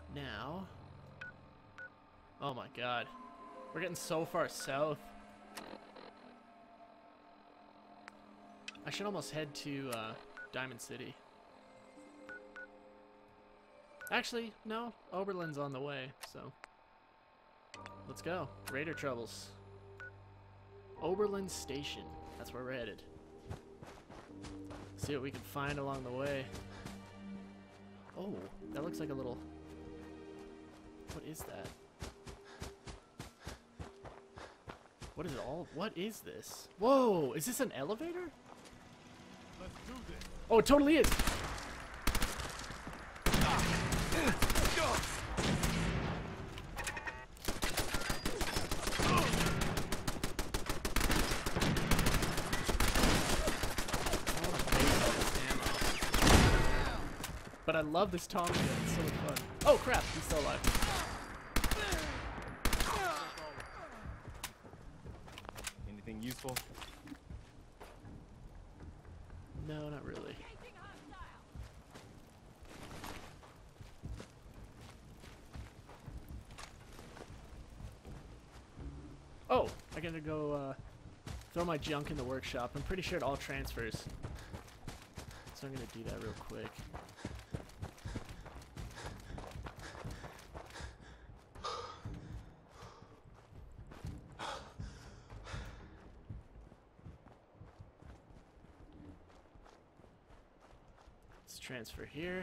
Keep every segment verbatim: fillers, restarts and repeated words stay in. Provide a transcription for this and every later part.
Now... Oh my god. We're getting so far south. I should almost head to uh, Diamond City. Actually, no. Oberlin's on the way, so... Let's go. Raider troubles. Oberlin Station. That's where we're headed. See what we can find along the way. Oh, that looks like a little... What is that? What is it all? What is this? Whoa! Is this an elevator? Let's do this. Oh, it totally is! But I love this Tommy gun. It's so fun. Oh crap! He's still alive. Anything useful? No, not really. Oh, I gotta go uh, throw my junk in the workshop. I'm pretty sure it all transfers. So I'm gonna do that real quick. Let's transfer here.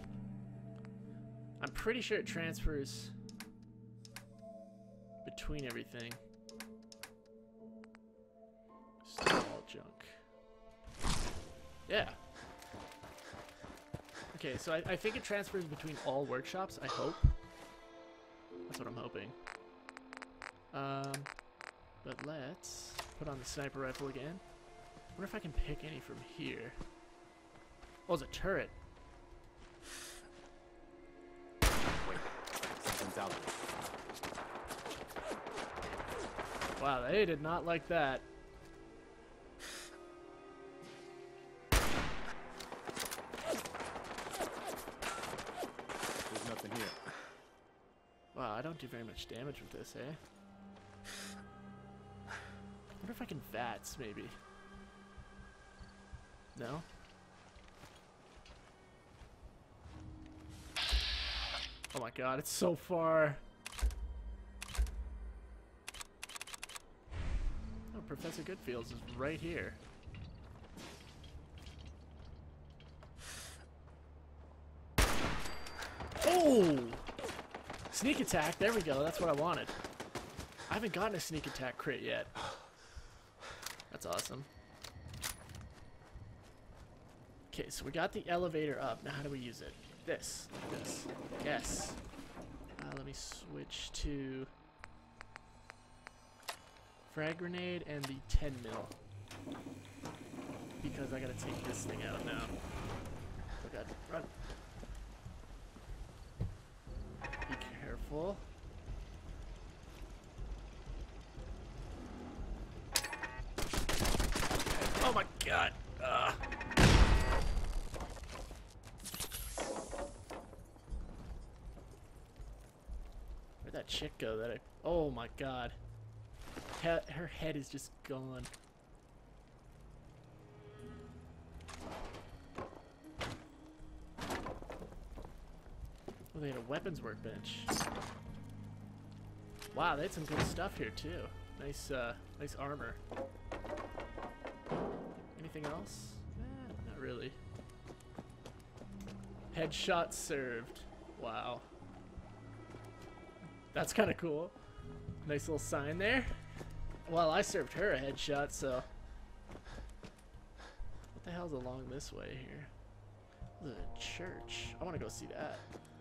I'm pretty sure it transfers between everything. Still all junk. Yeah. Okay, so I, I think it transfers between all workshops, I hope. That's what I'm hoping. Um, but let's put on the sniper rifle again. I wonder if I can pick any from here. Oh, it's a turret. Wait, something's out there. Wow, they did not like that. There's nothing here. Wow, I don't do very much damage with this, eh? I wonder if I can V A T S, maybe. No? Oh my god, it's so far. Oh, Professor Goodfields is right here. Oh! Sneak attack, there we go, that's what I wanted. I haven't gotten a sneak attack crit yet. That's awesome. Okay, so we got the elevator up. Now how do we use it? This, like this. Yes. Uh, let me switch to frag grenade and the ten mil. Because I gotta take this thing out now. Oh god, run. Be careful. Oh my god. Ugh. Where'd that chick go? That I, oh my god. He, her head is just gone. Oh, they had a weapons workbench. Wow, they had some good stuff here too. Nice, uh, nice armor. Anything else? Eh, not really. Headshot served. Wow. That's kind of cool. Nice little sign there. Well, I served her a headshot, so. What the hell's along this way here? The church. I want to go see that.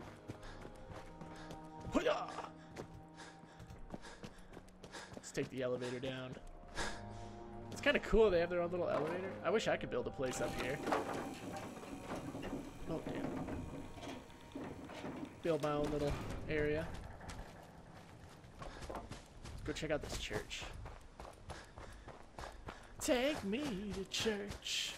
Let's take the elevator down. It's kind of cool. They have their own little elevator. I wish I could build a place up here. Oh, damn. Build my own little area. Let's go check out this church. Take me to church.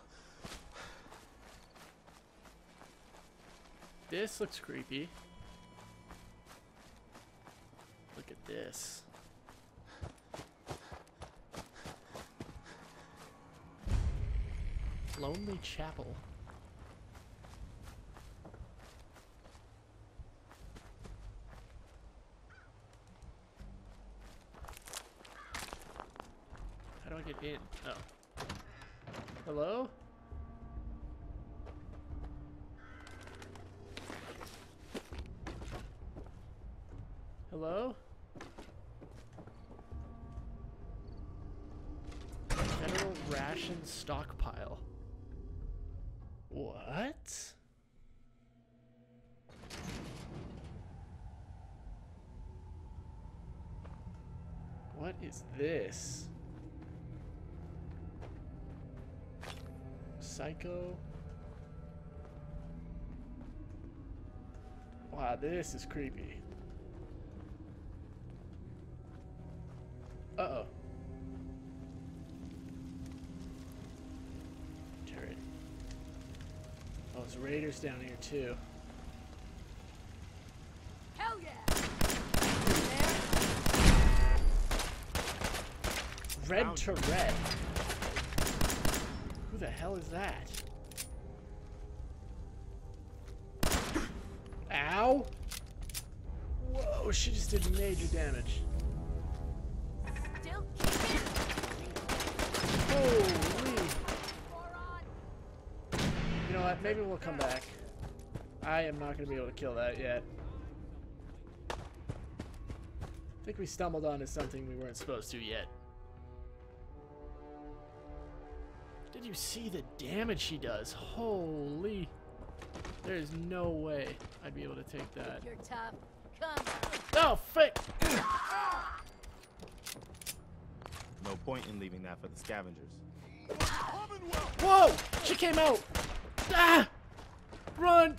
This looks creepy. this? Lonely Chapel. How do I get in? Oh. Hello? Hello? Federal ration stockpile. What? What is this? Psycho? Wow, this is creepy. Uh-oh. Turret. Oh, there's raiders down here too. Hell yeah! Red Found Tourette. Who the hell is that? Ow! Whoa, she just did major damage. Still Holy! You know what? Maybe we'll come back. I am not going to be able to kill that yet. I think we stumbled onto something we weren't supposed to yet. Did you see the damage she does? Holy! There is no way I'd be able to take that. You're tough. Come. Oh, frick! No point in leaving that for the scavengers. Whoa! She came out! Ah! Run!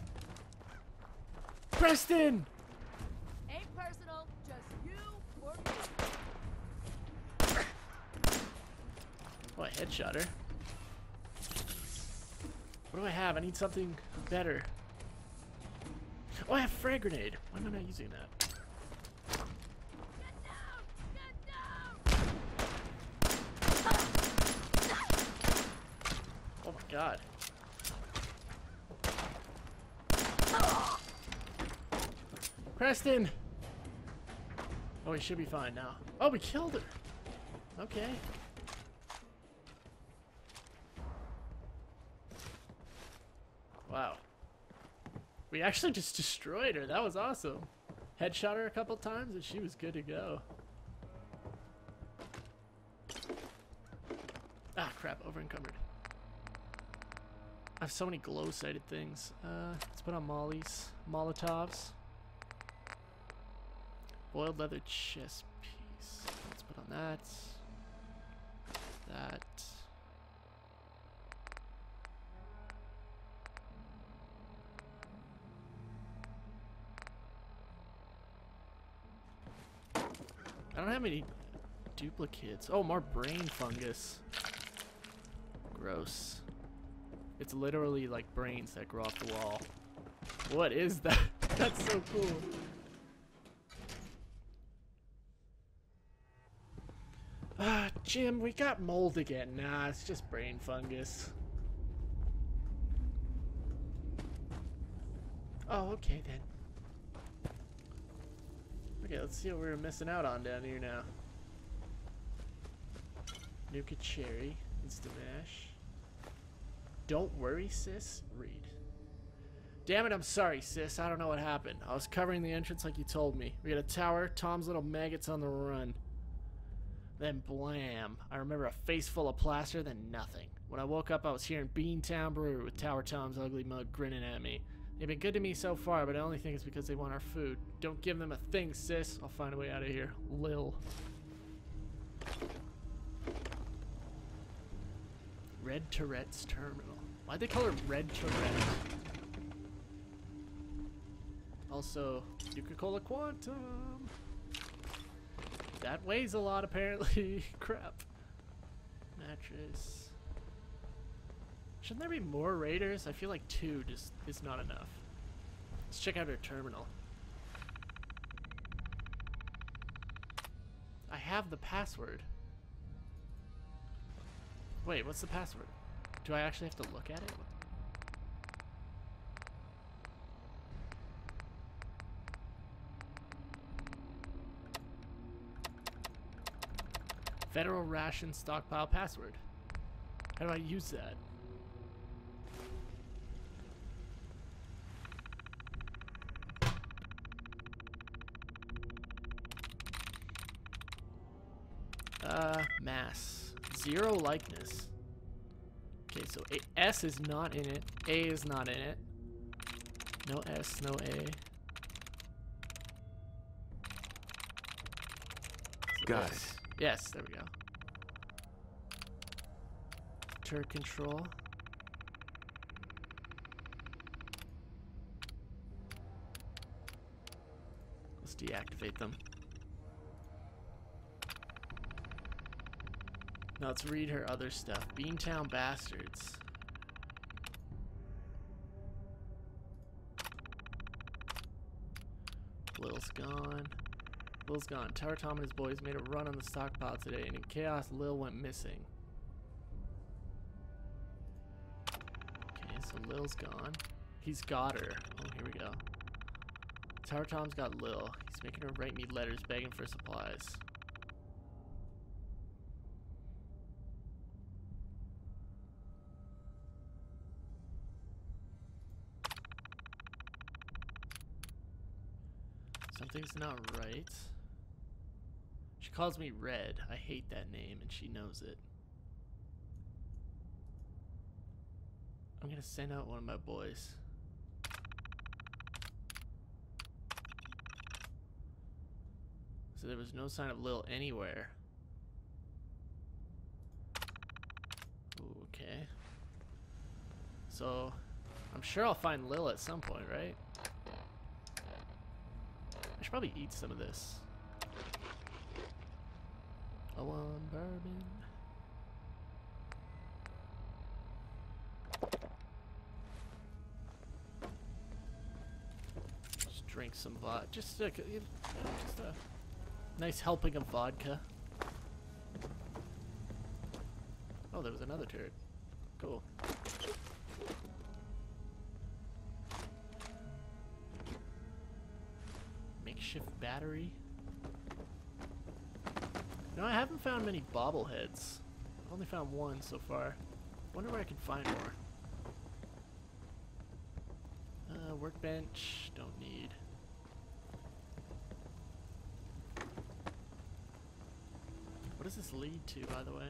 Preston! Ain't personal, just you or me. Oh, I headshot her. What do I have? I need something better. Oh, I have frag grenade. Why am I not using that? Get down! Get down! Oh my god. Preston! Oh, we should be fine now. Oh, we killed her! Okay. Wow. We actually just destroyed her. That was awesome. Headshot her a couple times and she was good to go. Ah, crap. Over encumbered. I have so many glow-sighted things. Uh, let's put on Molly's. Molotovs. Boiled leather chest piece. Let's put on that. That. I don't have any duplicates. Oh, more brain fungus. Gross. It's literally like brains that grow off the wall. What is that? That's so cool. Ah, Jim, we got mold again. Nah, it's just brain fungus. Oh, okay then. Okay, let's see what we're missing out on down here now. Nuka Cherry, Instamash. Don't worry, sis. Read. Damn it, I'm sorry, sis. I don't know what happened. I was covering the entrance like you told me. We got a tower, Tom's little maggots on the run. Then blam. I remember a face full of plaster, then nothing. When I woke up, I was here in Beantown Brewery with Tower Tom's ugly mug grinning at me. They've been good to me so far, but I only think it's because they want our food. Don't give them a thing, sis. I'll find a way out of here. Lil. Red Tourette's Terminal. Why'd they call her Red Tourette? Also, Nuka-Cola Quantum. That weighs a lot, apparently. Crap. Mattress. Shouldn't there be more raiders? I feel like two just is not enough. Let's check out her terminal. I have the password. Wait, what's the password? Do I actually have to look at it? Federal ration stockpile password. How do I use that? Uh, mass. Zero likeness. Okay, so a S is not in it. A is not in it. No S, no A. So Got this. it. Yes, there we go. Turret control. Let's deactivate them. Now let's read her other stuff. Beantown Bastards. Lil's gone. Lil's gone. Tower Tom and his boys made a run on the stockpile today, and in chaos, Lil went missing. Okay, so Lil's gone. He's got her. Oh, here we go. Tower Tom's got Lil. He's making her write me letters begging for supplies. Something's not right. She calls me Red. I hate that name, and she knows it. I'm gonna send out one of my boys. So there was no sign of Lil anywhere. Ooh, okay. So, I'm sure I'll find Lil at some point, right? I should probably eat some of this. I want bourbon. Just drink some vodka. Just, uh, just a nice helping of vodka. Oh, there was another turret. Cool. Makeshift battery. No, I haven't found many bobbleheads. I've only found one so far. Wonder where I can find more. Uh, workbench, don't need. What does this lead to, by the way?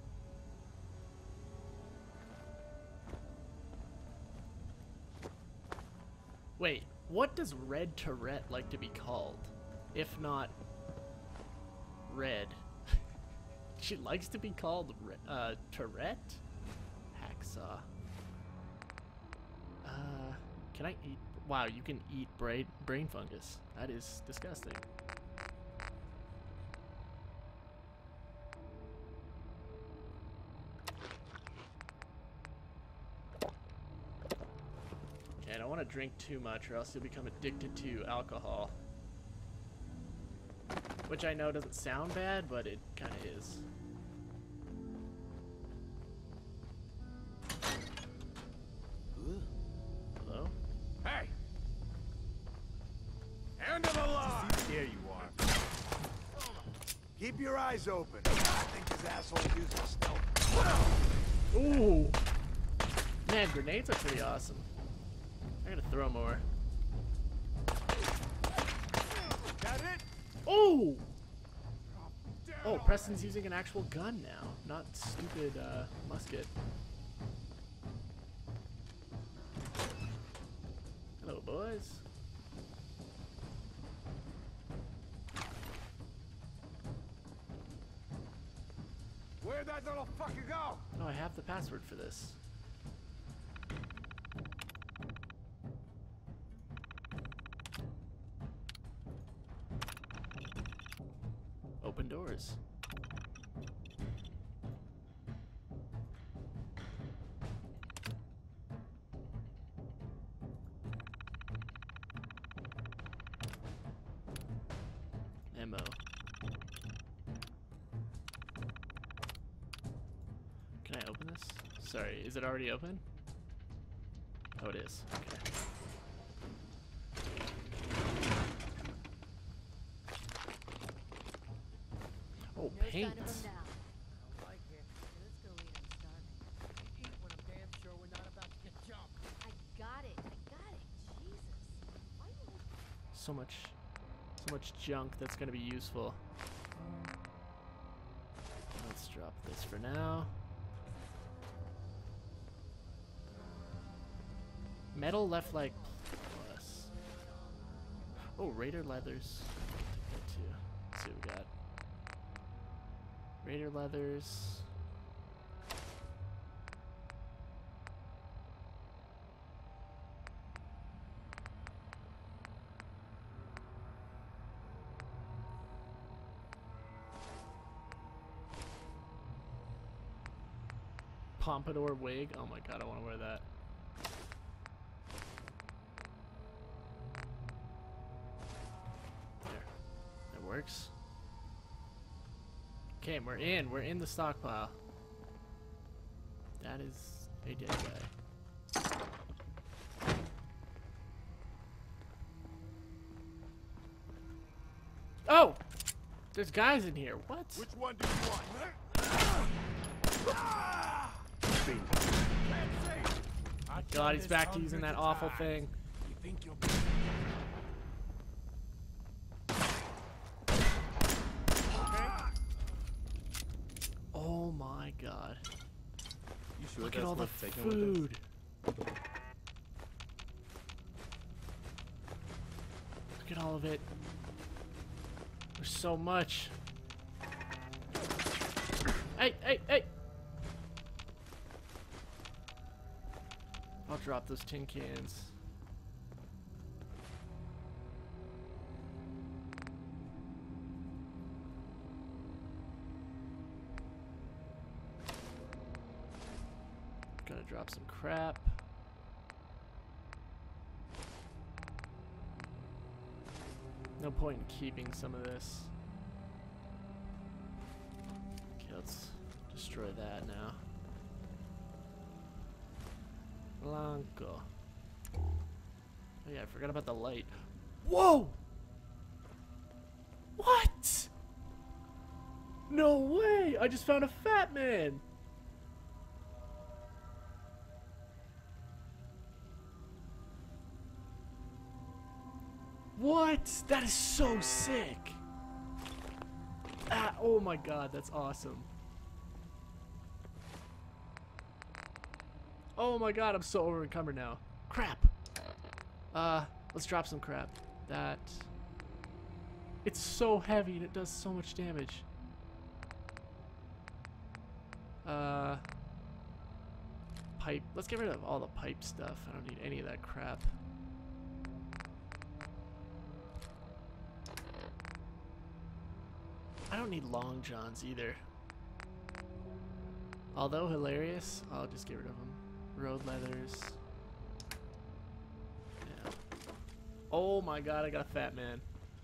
Wait, what does Red Tourette like to be called? If not Red. She likes to be called uh, Tourette? Hacksaw. Uh, can I eat? Wow, you can eat brain, brain fungus. That is disgusting. Okay, I don't want to drink too much or else you'll become addicted to alcohol. Which I know doesn't sound bad, but it kind of is. Hello? Hey! End of the line! There you are. Keep your eyes open. I think this asshole uses stealth. Ooh! Man, grenades are pretty awesome. I'm gonna throw more. Got it? Oh! Oh, Preston's using an actual gun now, not stupid uh, musket. Hello, boys. Where'd that little fucker go? Oh, I have the password for this. Open doors. Ammo. Sorry, is it already open? Oh, it is. Okay. Oh, No paint. sign of them now. I like it. Let's go eat. I'm starving. Eat when I'm damn sure we're not about to get jumped. I got it. I got it. Jesus. Why do you So much, so much junk that's gonna be useful. Let's drop this for now. Metal left leg plus. Oh, Raider leathers. Take that too. Let's see what we got. Raider leathers. Pompadour wig. Oh my god, I want to wear that. There. That works. Okay, we're in. We're in the stockpile. That is a dead guy. Oh! There's guys in here. What? Which one do you want? Oh god, he's back to using that awful thing. You think you'll be Oh my god. You sure Look that's at all the worth taking with us? food. Look at all of it. There's so much. Hey, hey, hey! I'll drop those tin cans. Gotta drop some crap. No point in keeping some of this. Okay, let's destroy that now. Blanco. Oh yeah, I forgot about the light. Whoa! What? No way! I just found a fat man! What? That is so sick! Ah, oh my god, that's awesome. Oh my god, I'm so over encumbered now. Crap! Uh, let's drop some crap. That... It's so heavy and it does so much damage. Uh... Pipe. Let's get rid of all the pipe stuff. I don't need any of that crap. I don't need long johns either. Although hilarious, I'll just get rid of them. Road leathers. Yeah. Oh my god, I got a fat man.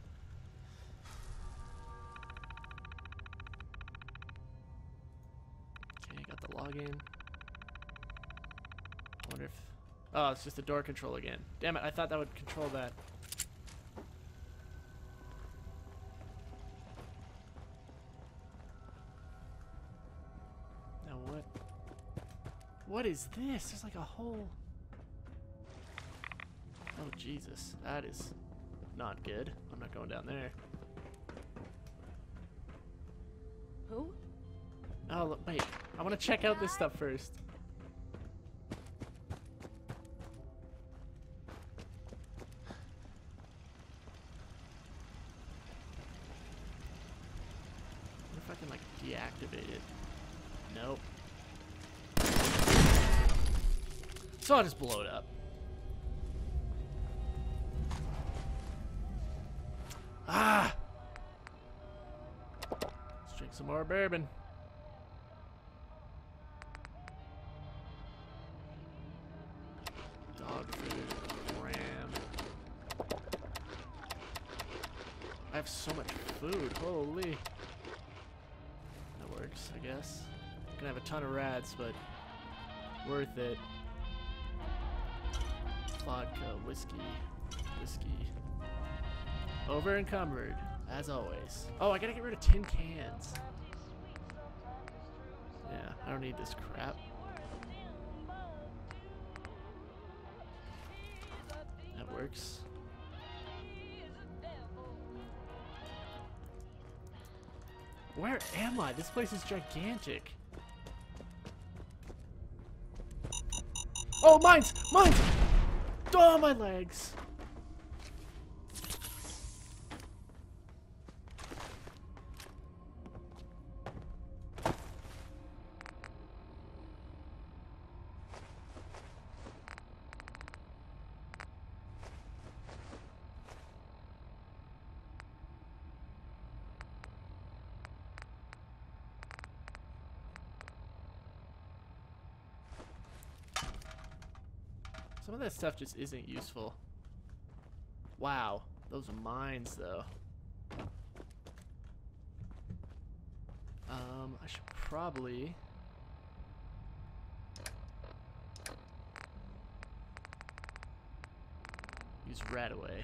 Okay, got the login. I wonder if... Oh, it's just the door control again. Damn it, I thought that would control that. Now what? What is this? There's like a whole... Oh, Jesus. That is not good. I'm not going down there. Who? Oh, look, wait. I want to check out this stuff first. What if I can, like, deactivate it? Nope. So I'll just blow it up. Ah! Let's drink some more bourbon. Dog food, ram. I have so much food, holy. That works, I guess. Gonna have a ton of rats, but Worth it. Vodka, whiskey, whiskey. Over encumbered, as always. Oh, I gotta get rid of tin cans. Yeah, I don't need this crap. That works. Where am I? This place is gigantic. Oh, mines! Mines! Oh, my legs! Some of that stuff just isn't useful. Wow, those mines though. Um, I should probably use Radaway.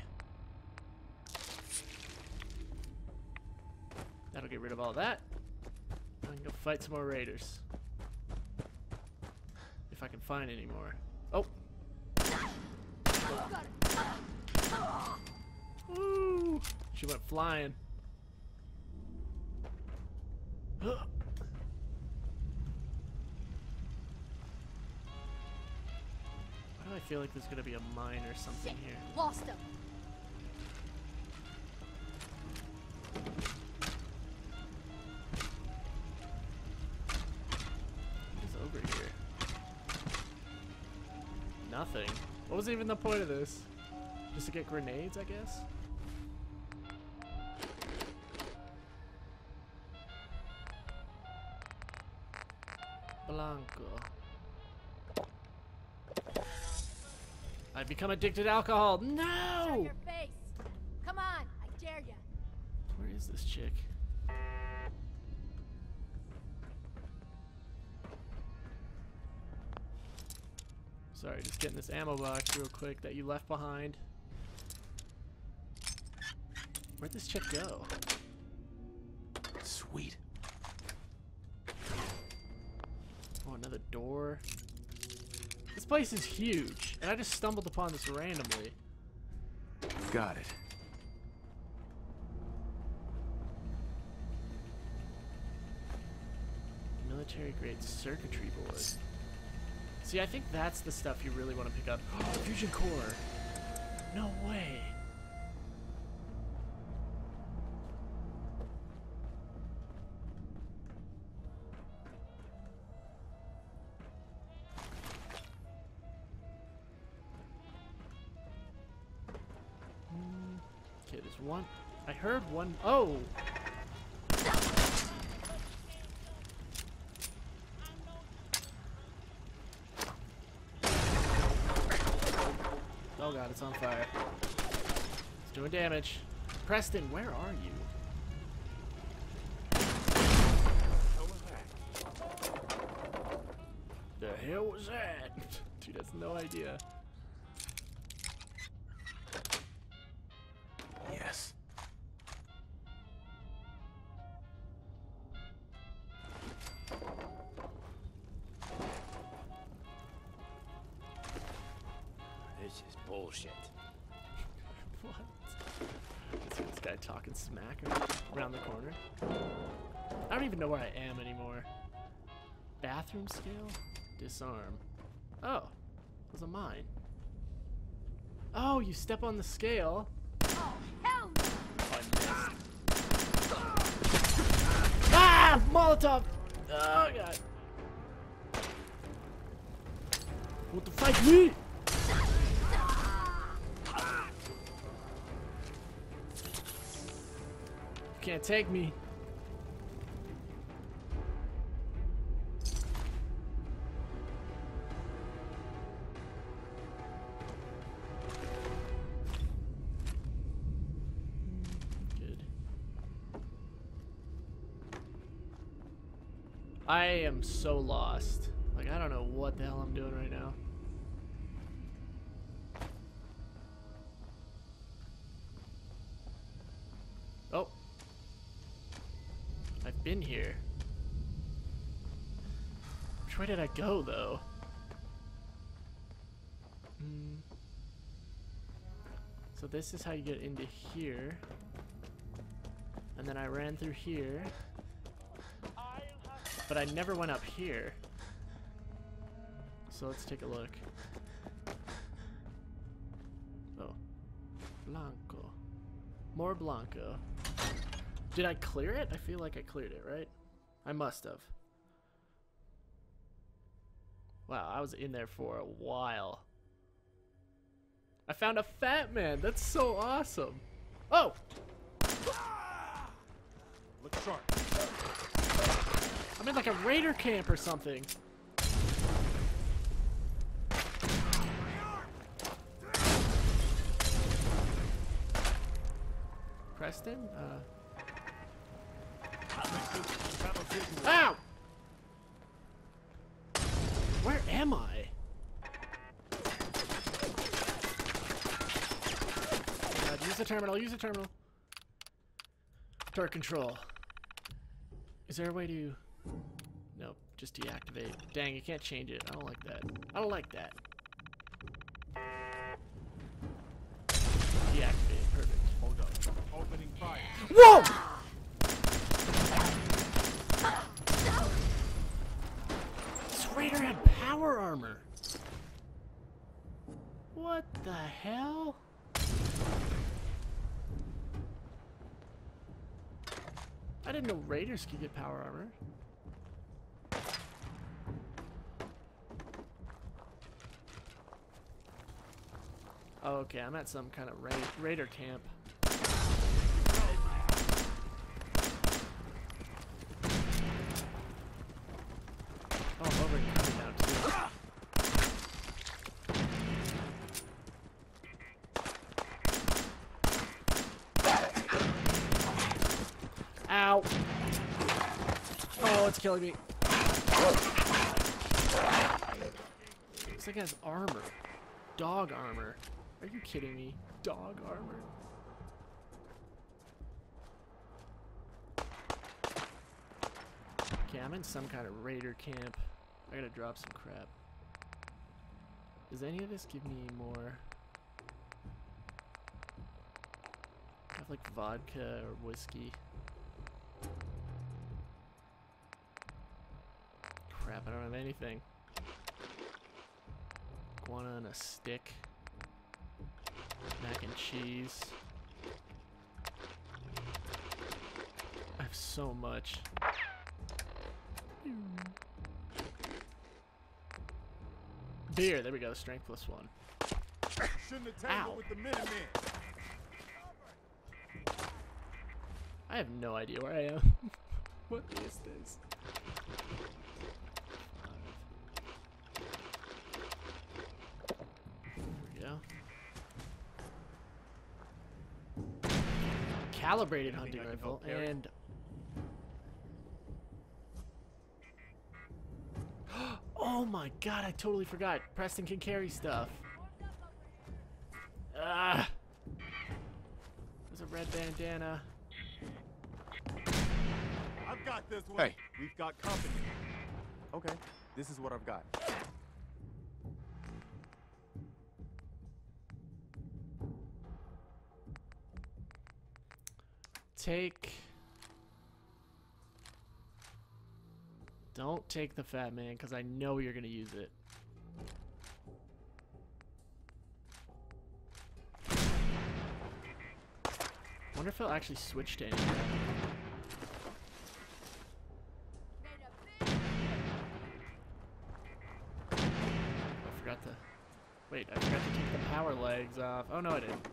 That'll get rid of all that. I can go fight some more raiders. If I can find any more. Oh! Woo! She went flying. Why do I feel like there's gonna be a mine or something Shit, here? lost him. What is over here? Nothing. What was even the point of this? Just to get grenades, I guess? Blanco. I've become addicted to alcohol. Show No! your face. Come on, I dare ya. Where is this chick? Sorry, just getting this ammo box real quick that you left behind. Where'd this chick go? Sweet. Oh, another door. This place is huge, and I just stumbled upon this randomly. Got it. Military grade circuitry board. See, I think that's the stuff you really want to pick up. Fusion core. No way. Okay, there's one. I heard one. Oh! Oh god, it's on fire. It's doing damage. Preston, where are you? The hell was that? Dude has no idea. Yes. This is bullshit. What? See this guy talking smack around the corner. I don't even know where I am anymore. Bathroom scale? Disarm. Oh, it was a mine. Oh, you step on the scale. Oh, hell no. Oh, I missed. Ah! Molotov! Oh, God. Want to fight me? You can't take me. Good. I am so lost. Like, Like, I don't know what the hell I'm doing right now. Oh. I've been here. Which way did I go, though? Hmm. So this is how you get into here. And then I ran through here. But I never went up here. So let's take a look. Oh. Blanco. More Blanco. Did I clear it? I feel like I cleared it, right? I must have. Wow, I was in there for a while. I found a fat man. That's so awesome. Oh! Look sharp. I'm in like a raider camp or something. Preston? Uh. Ow! Where am I? God, use the terminal, use the terminal. Turret control. Is there a way to... Nope, just deactivate. Dang, you can't change it. I don't like that. I don't like that. Deactivate, perfect. Hold up. Opening fire. Whoa! This raider had power armor. What the hell? I didn't know raiders could get power armor. Oh, okay, I'm at some kind of ra raider camp. Oh, I'm over here coming down too. Ow! Oh, it's killing me. Looks like it has armor. Dog armor. Are you kidding me? Dog armor? Okay, I'm in some kind of raider camp. I gotta drop some crap. Does any of this give me more? I have like vodka or whiskey. Crap, I don't have anything. Iguana on a stick. Mac and cheese. I have so much. Beer, there we go, strength plus one. Shouldn't have tangled Ow. with the Minutemen. I have no idea where I am. What is this? There we go. Calibrated hunting Anything I can rifle help carry? and oh my god, I totally forgot. Preston can carry stuff. Ah! There's a red bandana. I've got this one. Hey. We've got company. Okay, this is what I've got. Take... Don't take the fat man, because I know you're going to use it. Wonder if it'll actually switch to anything. I forgot to... Wait, I forgot to take the power legs off. Oh, no, I didn't.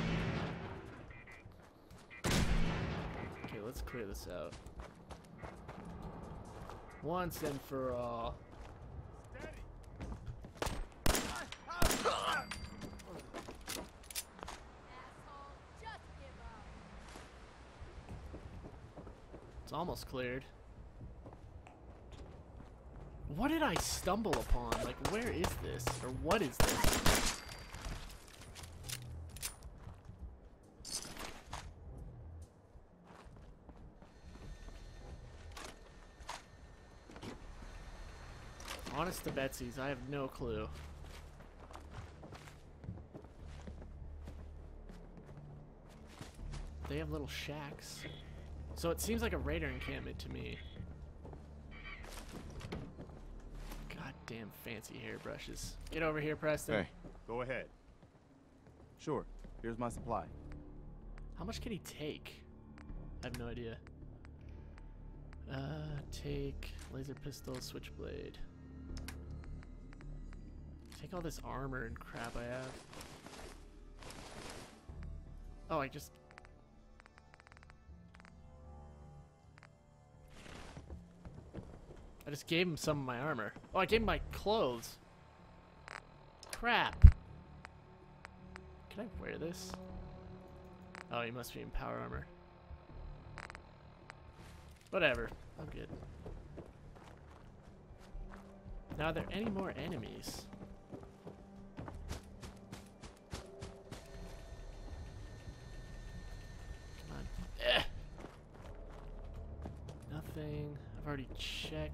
Okay, let's clear this out. Once and for all. It's almost cleared. What did I stumble upon? Like, where is this? Or what is this? Honest to Betsy's, I have no clue. They have little shacks. So it seems like a raider encampment to me. Goddamn fancy hairbrushes. Get over here, Preston. Hey, go ahead. Sure, here's my supply. How much can he take? I have no idea. Uh, take laser pistol, switchblade. Take all this armor and crap I have. Oh, I just... I just gave him some of my armor. Oh, I gave him my clothes. Crap. Can I wear this? Oh, he must be in power armor. Whatever. I'm good. Now, are there any more enemies? Come on. Eh. Nothing. I've already checked.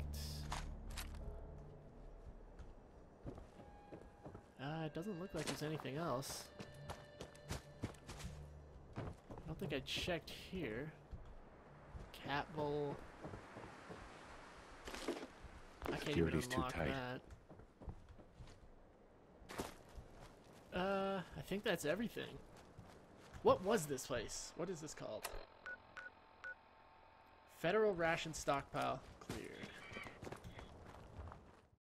Uh, it doesn't look like there's anything else. I don't think I checked here. Cat bowl. I can't Security's even too unlock tight. that. Uh, I think that's everything. What was this place? What is this called? Federal ration stockpile.